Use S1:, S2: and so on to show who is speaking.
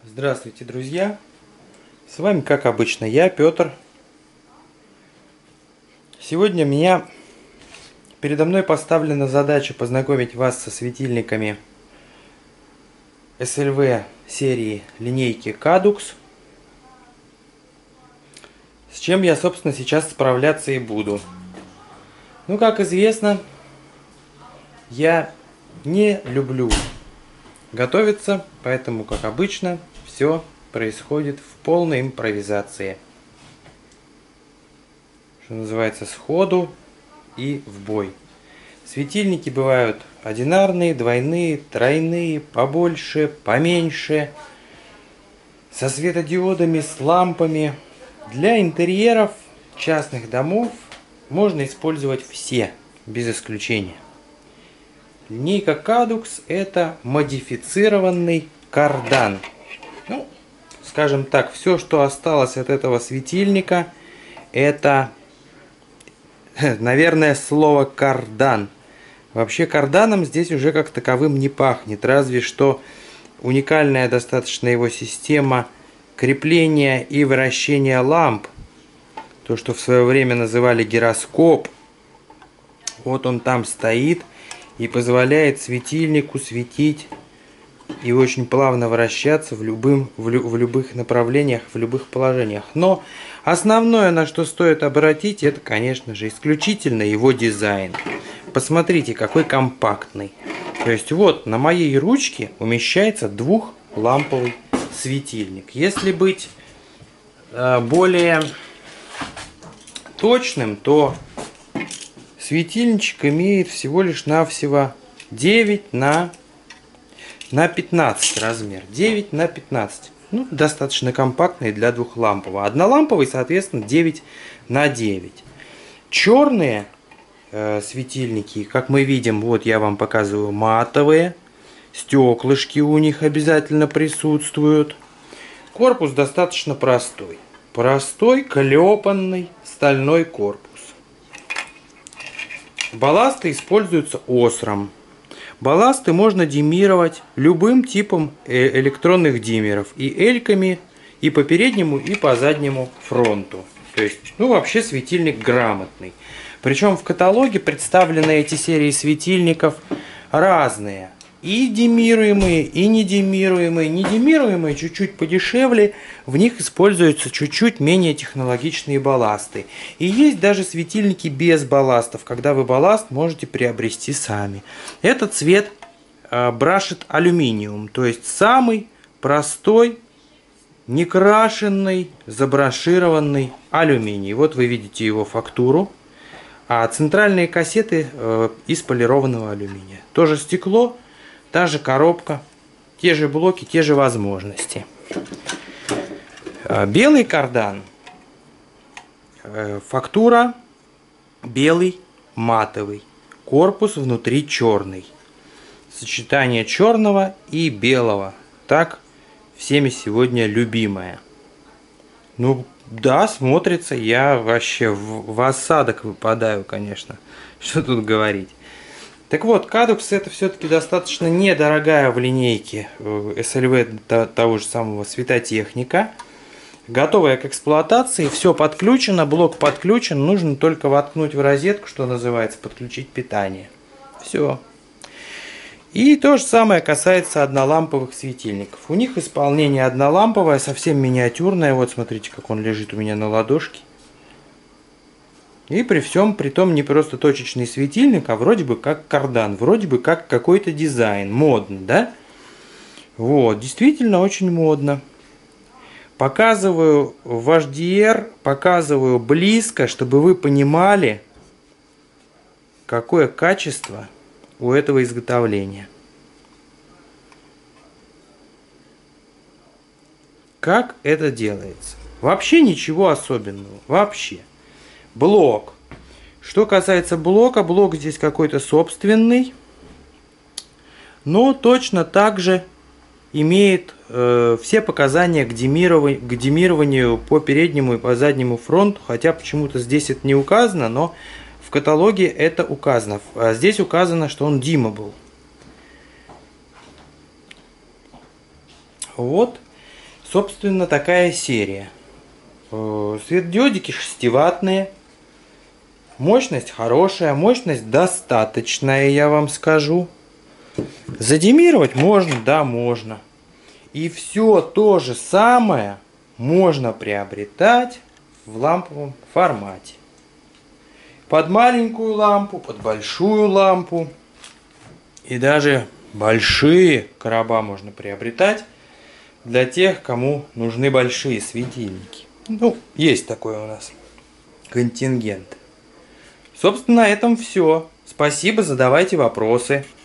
S1: Здравствуйте, друзья! С вами, как обычно, я, Петр. Сегодня передо мной поставлена задача познакомить вас со светильниками SLV серии линейки Cadux, с чем я, собственно, сейчас справляться и буду. Ну, как известно, я не люблю готовиться, поэтому, как обычно, все происходит в полной импровизации. Что называется, сходу и в бой. Светильники бывают одинарные, двойные, тройные, побольше, поменьше, со светодиодами, с лампами. Для интерьеров частных домов можно использовать все, без исключения. Линейка Cadux – это модифицированный кардан. Ну, скажем так, все, что осталось от этого светильника, это, наверное, слово кардан. Вообще карданом здесь уже как таковым не пахнет, разве что уникальная достаточно его система крепления и вращения ламп. То, что в свое время называли гироскоп. Вот он там стоит и позволяет светильнику светить и очень плавно вращаться в любых направлениях, в любых положениях. Но основное, на что стоит обратить, это, конечно же, исключительно его дизайн. Посмотрите, какой компактный. То есть вот на моей ручке умещается двухламповый светильник. Если быть более точным, то светильничек имеет всего лишь навсего 9 на 15 размер. 9 на 15. Ну, достаточно компактный для двухлампового. Одноламповый, соответственно, 9 на 9. Черные светильники, как мы видим, вот я вам показываю, матовые. Стеклышки у них обязательно присутствуют. Корпус достаточно простой. Простой, клепанный стальной корпус. Балласты используются осром. Балласты можно диммировать любым типом электронных диммеров. И эльками, и по переднему, и по заднему фронту. То есть, ну, вообще светильник грамотный. Причем в каталоге представлены эти серии светильников разные. И диммируемые, и недиммируемые. Недиммируемые чуть-чуть подешевле, в них используются чуть-чуть менее технологичные балласты. И есть даже светильники без балластов, когда вы балласт можете приобрести сами. Этот цвет Brushed Aluminium, то есть самый простой, некрашенный, забрашированный алюминий. Вот вы видите его фактуру. А центральные кассеты из полированного алюминия. Тоже стекло. Та же коробка, те же блоки, те же возможности. Белый кардан. Фактура белый, матовый. Корпус внутри черный. Сочетание черного и белого. Так всеми сегодня любимое. Ну да, смотрится. Я вообще в осадок выпадаю, конечно. Что тут говорить. Так вот, Cadux это все-таки достаточно недорогая в линейке SLV того же самого Светотехника. Готовая к эксплуатации, все подключено, блок подключен, нужно только воткнуть в розетку, что называется, подключить питание. Все. И то же самое касается одноламповых светильников. У них исполнение одноламповое, совсем миниатюрное. Вот смотрите, как он лежит у меня на ладошке. И при всем при том не просто точечный светильник, а вроде бы как кардан, вроде бы как какой-то дизайн, модно, да? Вот, действительно очень модно. Показываю в HDR, показываю близко, чтобы вы понимали, какое качество у этого изготовления. Как это делается? Вообще ничего особенного, вообще. Блок. Что касается блока, блок здесь какой-то собственный, но точно так же имеет все показания к диммированию по переднему и по заднему фронту, хотя почему-то здесь это не указано, но в каталоге это указано. А здесь указано, что он dimmable. Вот. Собственно, такая серия. Светодиодики 6-ваттные. Мощность хорошая, мощность достаточная, я вам скажу. Задимировать можно? Да, можно. И все то же самое можно приобретать в ламповом формате. Под маленькую лампу, под большую лампу. И даже большие короба можно приобретать для тех, кому нужны большие светильники. Ну, есть такой у нас контингент. Собственно, на этом все. Спасибо, задавайте вопросы.